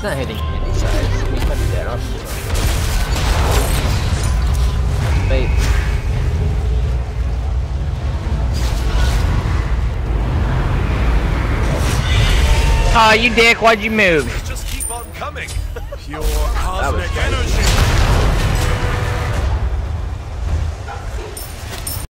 It's not hitting any sides. We might be dead off. Wait. Aw, you dick, why'd you move? Just keep on coming. Pure cosmic energy.